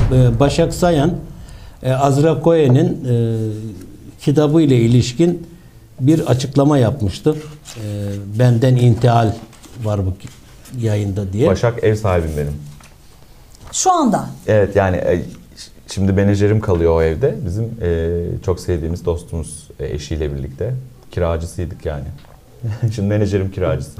Başak Sayan Azra Cohen'in kitabı ile ilişkin bir açıklama yapmıştı. Benden intihal var bu yayında diye. Başak ev sahibim benim. Şu anda. Evet, yani şimdi menajerim kalıyor o evde. Bizim çok sevdiğimiz dostumuz eşiyle birlikte. Kiracısıydık yani. Şimdi menajerim kiracısı.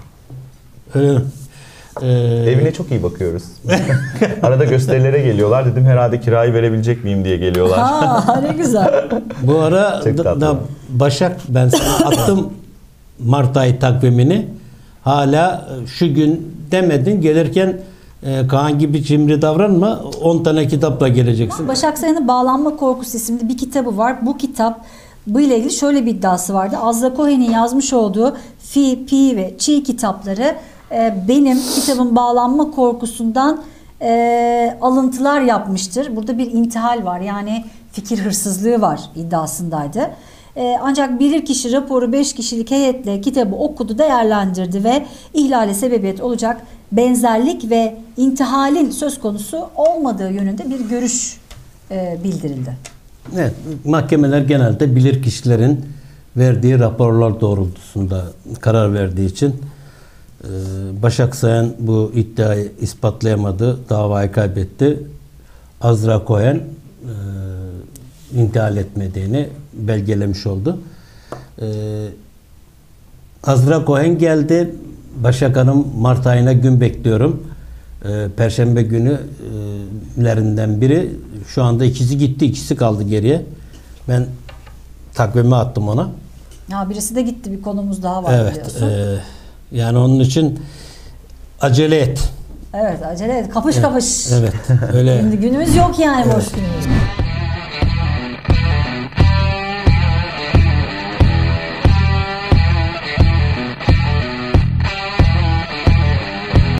Evine çok iyi bakıyoruz. Arada gösterilere geliyorlar. Dedim herhalde kirayı verebilecek miyim diye geliyorlar. Ha, ne güzel. Bu ara da Başak, ben sana attım Mart ayı takvimini. Hala şu gün demedin, gelirken Kaan gibi cimri davranma, 10 tane kitapla geleceksin. Başak Sayan'ın Bağlanma Korkusu isimli bir kitabı var. Bu kitap, bu ile ilgili şöyle bir iddiası vardı. Azra Cohen'in yazmış olduğu Fi, Pi ve Çi kitapları benim kitabın bağlanma korkusundan alıntılar yapmıştır. Burada bir intihal var, yani fikir hırsızlığı var iddiasındaydı. Ancak bilirkişi raporu 5 kişilik heyetle kitabı okudu, değerlendirdi ve ihlale sebebiyet olacak benzerlik ve intihalin söz konusu olmadığı yönünde bir görüş bildirildi. Evet, mahkemeler genelde bilirkişilerin verdiği raporlar doğrultusunda karar verdiği için Başak Sayan bu iddiayı ispatlayamadı, davayı kaybetti. Azra Cohen intihal etmediğini belgelemiş oldu. Azra Cohen geldi. Başak Hanım, Mart ayına gün bekliyorum. Perşembe günlerinden biri. Şu anda ikisi gitti, ikisi kaldı geriye. Ben takvimi attım ona. Ya birisi de gitti, bir konumuz daha var, evet, biliyorsun. Yani onun için acele et. Evet, acele et. Kapış kapış. Evet. Öyle. Şimdi günümüz yok yani, Evet. boş günümüz.